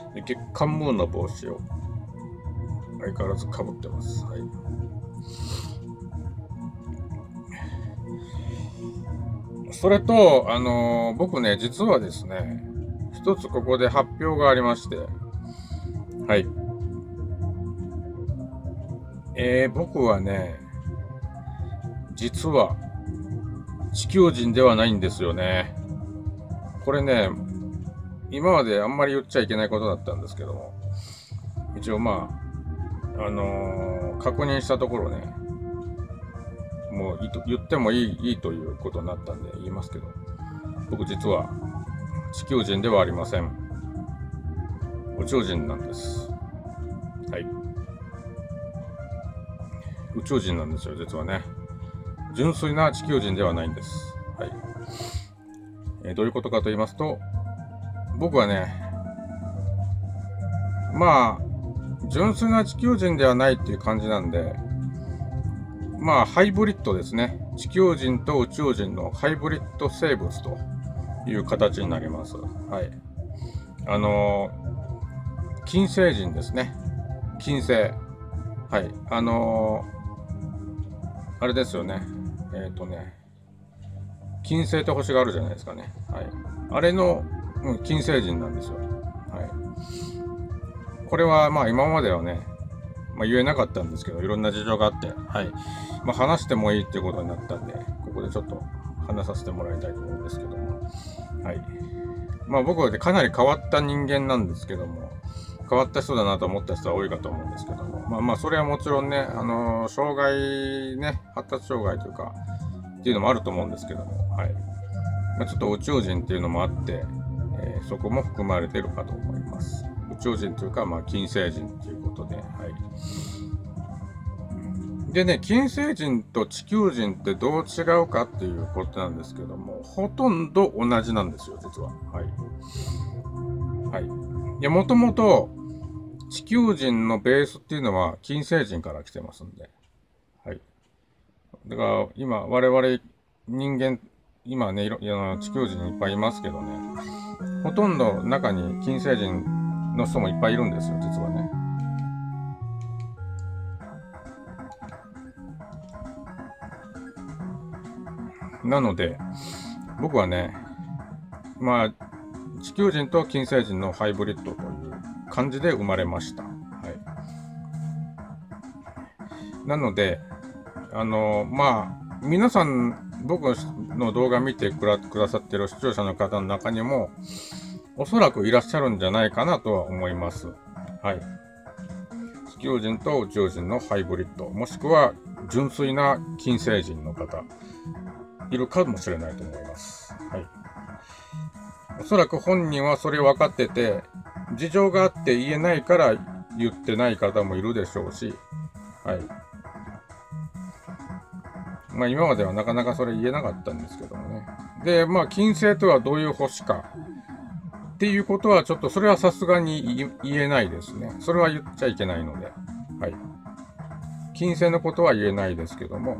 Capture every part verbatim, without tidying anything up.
で月刊ムーンの帽子を相変わらずかぶってます。はい。それと、あのー、僕ね、実はですね、一つここで発表がありまして、はい。えー、僕はね、実は地球人ではないんですよね。これね、今まであんまり言っちゃいけないことだったんですけども、一応まあ、あのー、確認したところね、もういいと言ってもいい、いいということになったんで言いますけど、僕実は地球人ではありません。宇宙人なんです。はい。宇宙人なんですよ、実はね。純粋な地球人ではないんです。はい。えー、どういうことかと言いますと、僕はね、まあ、純粋な地球人ではないっていう感じなんで、まあ、ハイブリッドですね。地球人と宇宙人のハイブリッド生物という形になります。はい。あのー、金星人ですね。金星。はい。あのー、あれですよね。えっとね、金星って星があるじゃないですかね。はい。あれの、うん、金星人なんですよ。はい。これは、まあ今まではね、まあ、言えなかったんですけど、いろんな事情があって、はい。まあ、話してもいいっていうことになったんで、ここでちょっと話させてもらいたいと思うんですけども、はい。まあ、僕はかなり変わった人間なんですけども、変わった人だなと思った人は多いかと思うんですけども、まあまあ、それはもちろんね、あのー、障害ね、発達障害というか、っていうのもあると思うんですけども、はい。まあ、ちょっと宇宙人っていうのもあって、えー、そこも含まれているかと思います。宇宙人というか、まあ、金星人ということで、はい。でね、金星人と地球人ってどう違うかっていうことなんですけども、ほとんど同じなんですよ、実は。はい。はい。いや、もともと地球人のベースっていうのは金星人から来てますんで。はい。だから今、我々人間、今ね、いろ、いろ地球人いっぱいいますけどね、ほとんど中に金星人の人もいっぱいいるんですよ、実はね。なので、僕はね、まあ、地球人と金星人のハイブリッドという感じで生まれました。はい。なので、あの、まあ、皆さん、僕の動画見てくださっている視聴者の方の中にも、おそらくいらっしゃるんじゃないかなとは思います。はい。地球人と宇宙人のハイブリッド、もしくは純粋な金星人の方、いるかもしれないと思います。はい。おそらく本人はそれ分かってて、事情があって言えないから言ってない方もいるでしょうし、はい。まあ今まではなかなかそれ言えなかったんですけどもね。で、まあ金星とはどういう星かっていうことはちょっとそれはさすがに言えないですね。それは言っちゃいけないので。はい。金星のことは言えないですけども、はい。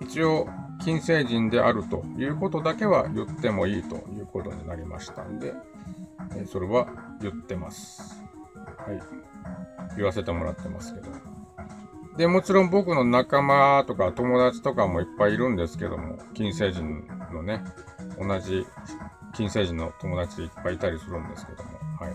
一応、金星人であるということだけは言ってもいいということになりましたんで、それは言ってます。はい。言わせてもらってますけど。で、もちろん僕の仲間とか友達とかもいっぱいいるんですけども、金星人のね、同じ金星人の友達いっぱいいたりするんですけども、はい。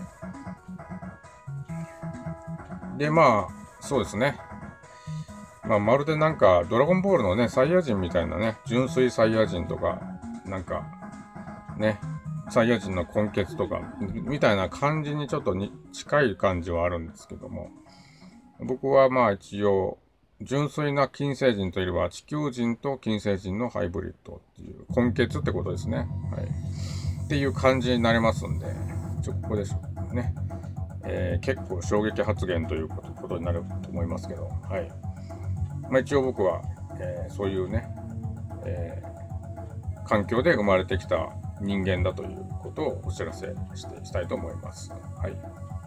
で、まあ、そうですね。まあ、まるでなんか、ドラゴンボールのね、サイヤ人みたいなね、純粋サイヤ人とか、なんか、ね、サイヤ人の根血とか、みたいな感じにちょっとに近い感じはあるんですけども、僕はまあ一応、純粋な金星人というよりは地球人と金星人のハイブリッドっていう、根血ってことですね。はい。っていう感じになりますんで、ちょ、ここでしょね。えー、結構衝撃発言ということことになると思いますけど、はい。まあ一応僕は、えー、そういうね、えー、環境で生まれてきた人間だということをお知らせしてしたいと思います。はい。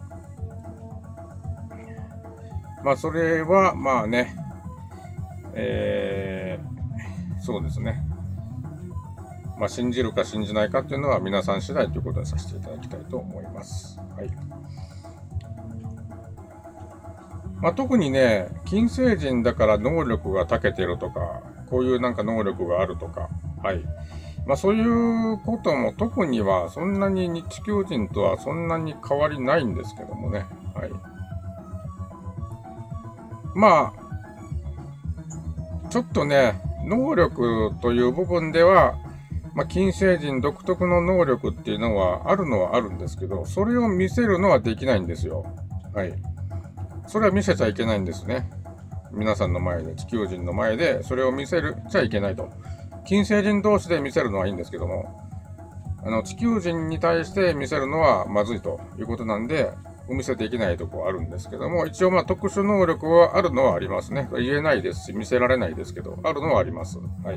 まあそれはまあね、えー、そうですね。 まあ、信じるか信じないかっていうのは皆さん次第ということにさせていただきたいと思います。はい。まあ、特にね、金星人だから能力が長けてるとか、こういうなんか能力があるとか、はい。まあそういうことも特にはそんなに地球人とはそんなに変わりないんですけどもね。はい。まあ、ちょっとね、能力という部分では、まあ、金星人独特の能力っていうのはあるのはあるんですけど、それを見せるのはできないんですよ。はい。それは見せちゃいけないんですね。皆さんの前で、地球人の前で、それを見せるちゃいけないと。金星人同士で見せるのはいいんですけども、あの、地球人に対して見せるのはまずいということなんで、お見せできないとこはあるんですけども、一応まあ特殊能力はあるのはありますね。言えないですし、見せられないですけど、あるのはあります。はい。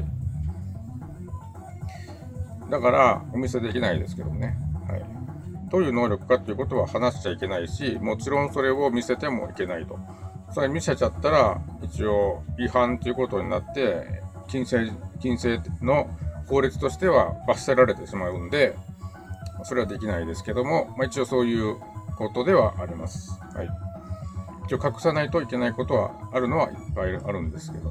だから、お見せできないですけどね。はい。どういう能力かということは話しちゃいけないし、もちろんそれを見せてもいけないと。それ見せちゃったら、一応違反ということになって、金星、金星の法律としては罰せられてしまうんで、それはできないですけども、まあ、一応そういうことではあります。はい。一応隠さないといけないことはあるのはいっぱいあるんですけど、はい。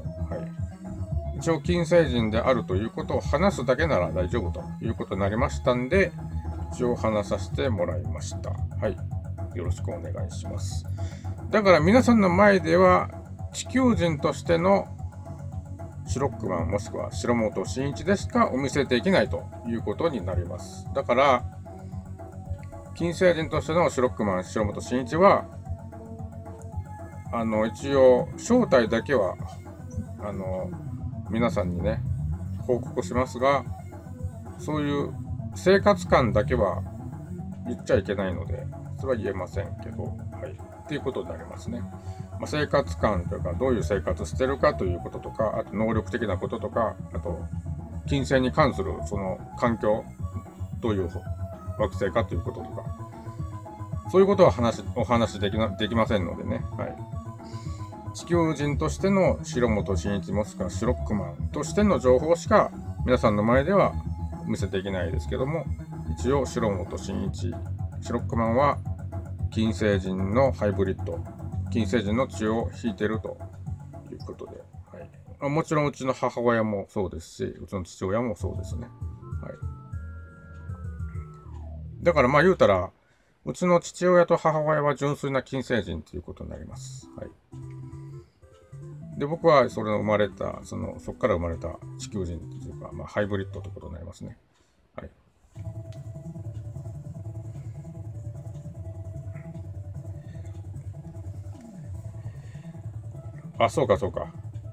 一応金星人であるということを話すだけなら大丈夫ということになりましたんで、一応話させてもらいました。はい。よろしくお願いします。だから皆さんの前では地球人としてのシュロックマンもしくは白本真一でしかお見せできないということになります。だから金星人としてのシュロックマン白本真一はあの一応正体だけはあの皆さんにね報告しますが、そういう生活感だけは言っちゃいけないので、それは言えませんけど、はい。っていうことになりますね。まあ、生活感というか、どういう生活してるかということとか、あと能力的なこととか、あと、金星に関するその環境、どういう惑星かということとか、そういうことは話、お話できな、できませんのでね。はい。地球人としての白本真一もしくはシュロックマンとしての情報しか皆さんの前ではお見せできないですけども、一応白本真一、シュロックマンは金星人のハイブリッド、金星人の血を引いてるということで、はい、もちろんうちの母親もそうですし、うちの父親もそうですね。はい、だからまあ言うたら、うちの父親と母親は純粋な金星人ということになります。はい、で僕はそれの生まれた、そのそこから生まれた地球人というか、まあ、ハイブリッドということになりますね。はい。あ、そうかそうか。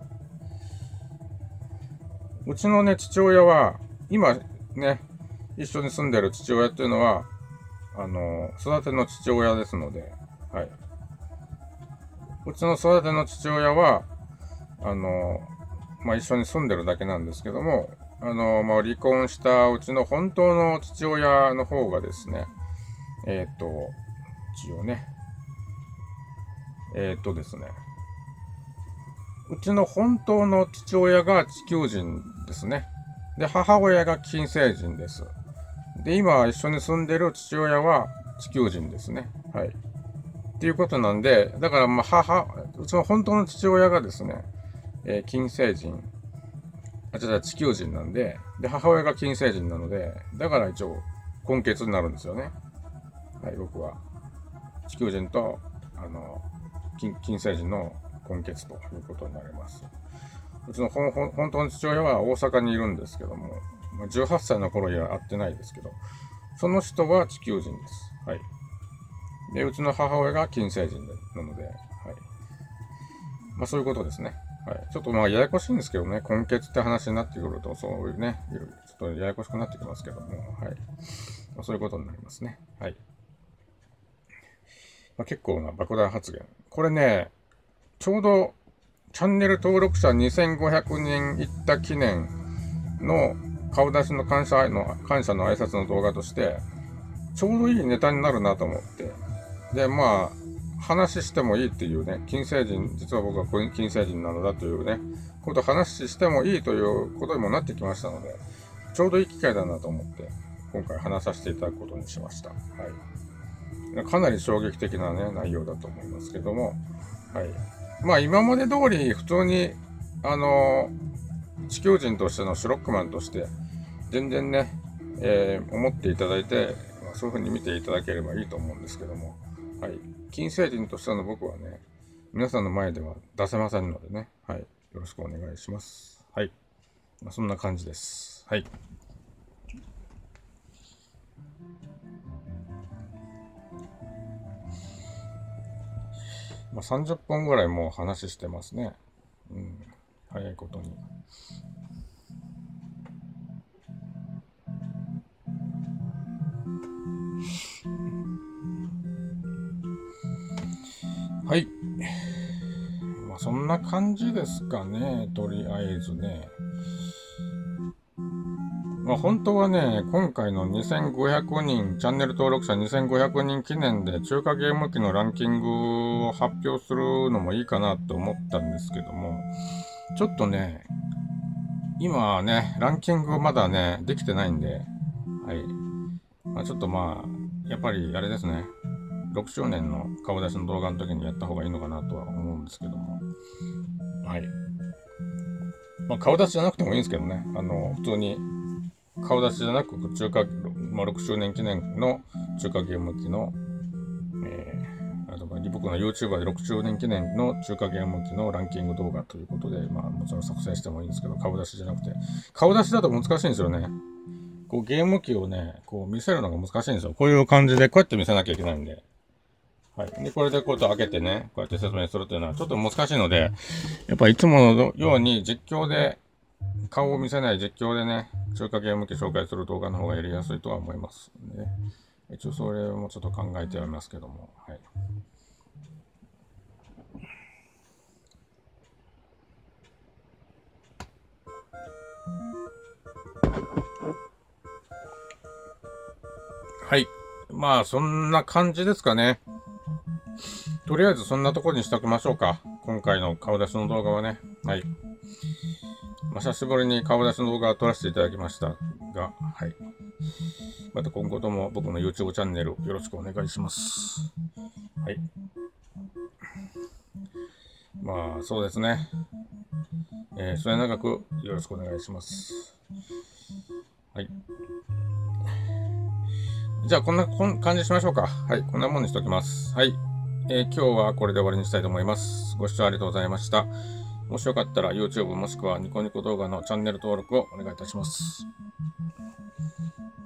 うちのね、父親は、今ね、一緒に住んでる父親っていうのは、あの、育ての父親ですので、はい。うちの育ての父親は、あの、まあ、一緒に住んでるだけなんですけども、あの、まあ、離婚したうちの本当の父親の方がですね、えっと、一応ね、えっとですね、うちの本当の父親が地球人ですね。で、母親が金星人です。で、今一緒に住んでる父親は地球人ですね。はい。っていうことなんで、だからまあ母、うちの本当の父親がですね、えー、金星人、あ、違う、地球人なんで、で、母親が金星人なので、だから一応根血になるんですよね。はい、僕は。地球人と、あの、金、金星人の根血ということになります。うちのほんほん本当の父親は大阪にいるんですけども、じゅうはっさいの頃には会ってないですけど、その人は地球人です。はい。で、うちの母親が金星人なので、はい。まあそういうことですね。はい。ちょっとまあややこしいんですけどね、根血って話になってくると、そういうね、ちょっとややこしくなってきますけども、はい。まあ、そういうことになりますね。はい。まあ、結構な爆弾発言。これね、ちょうどチャンネル登録者にせんごひゃくにんいった記念の顔出しの感謝の、感謝の挨拶の動画として、ちょうどいいネタになるなと思って。で、まあ、話してもいいっていうね、金星人、実は僕は金星人なのだというね、ことを話してもいいということにもなってきましたので、 ちょうどいい機会だなと思って、今回話させていただくことにしました。はい。かなり衝撃的なね、内容だと思いますけども、はい。まあ今まで通り普通に、あのー、地球人としてのシュロックマンとして、全然ね、えー、思っていただいて、まあ、そういう風に見ていただければいいと思うんですけども、はい。金星人としての僕はね、皆さんの前では出せませんのでね、はい。よろしくお願いします。はい。まあ、そんな感じです。はい。まあ、さんじゅっぷんぐらいもう話してますね。うん。早いことに。はい。まあ、そんな感じですかね。とりあえずね。まあ、本当はね、今回のにせんごひゃくにん、チャンネル登録者にせんごひゃくにん記念で中華ゲーム機のランキングを発表するのもいいかなと思ったんですけども、ちょっとね、今はね、ランキングまだね、できてないんで、はい。まあ、ちょっとまあ、やっぱりあれですね、ろくしゅうねんの顔出しの動画の時にやった方がいいのかなとは思うんですけども、はい。まあ、顔出しじゃなくてもいいんですけどね、あの、普通に、顔出しじゃなく、中華、まあ、ろくしゅうねん記念の中華ゲーム機の、えー、あと僕の YouTuber でろくしゅうねん記念の中華ゲーム機のランキング動画ということで、まあ、もちろん作成してもいいんですけど、顔出しじゃなくて、顔出しだと難しいんですよね。こう、ゲーム機をね、こう見せるのが難しいんですよ。こういう感じで、こうやって見せなきゃいけないんで。はい。で、これでこうやって開けてね、こうやって説明するというのはちょっと難しいので、やっぱいつものように実況で、顔を見せない実況でね、中華ゲーム機紹介する動画の方がやりやすいとは思いますね。一応それもちょっと考えてはいますけども、はい。はい。まあ、そんな感じですかね。とりあえずそんなところにしときましょうか。今回の顔出しの動画はね。はい。まあ、久しぶりに顔出しの動画を撮らせていただきましたが、はい。また今後とも僕の YouTube チャンネルよろしくお願いします。はい。まあ、そうですね。えー、末永くよろしくお願いします。はい。じゃあ、こんなこん感じにしましょうか。はい。こんなもんにしておきます。はい。えー、今日はこれで終わりにしたいと思います。ご視聴ありがとうございました。もしよかったら YouTube もしくはニコニコ動画のチャンネル登録をお願いいたします。